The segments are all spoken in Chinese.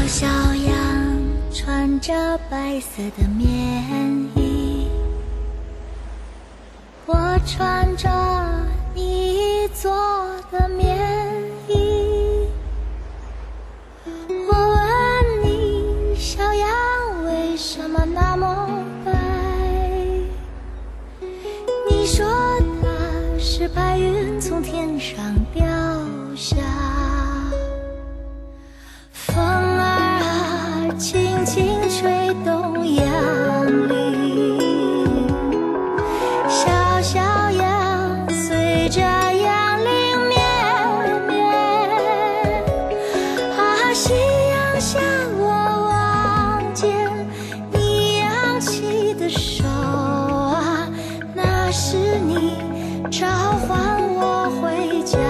小羊穿着白色的棉衣，我穿着你做的棉衣。我问你，小羊为什么那么白？你说它是白云从天上掉下。风儿啊，轻轻吹动杨林，小小羊随着杨林绵绵。啊，夕阳下我望见你扬起的手啊，那是你召唤我回家。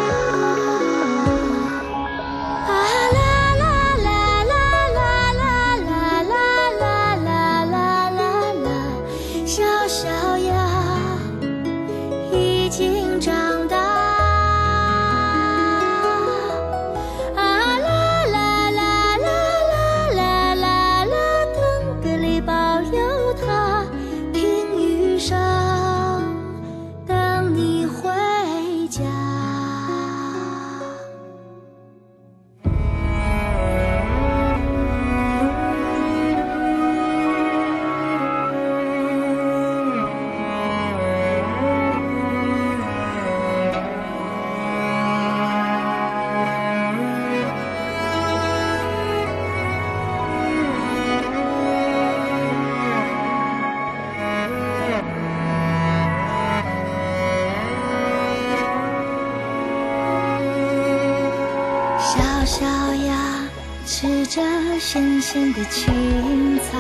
小小羊吃着咸咸的青草，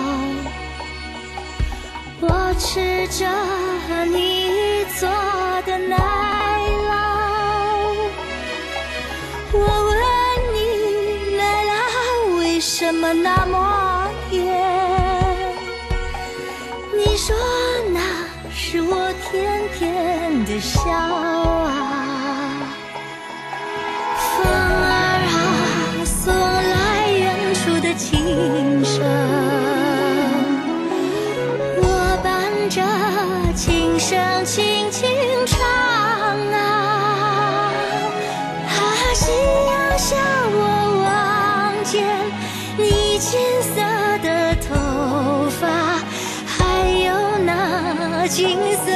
我吃着你做的奶酪。我问你，奶酪为什么那么甜？你说那是我甜甜的笑啊。风儿啊，送来远处的琴声，我伴着琴声轻轻唱啊。啊，夕阳下我望见你金色的头发，还有那金色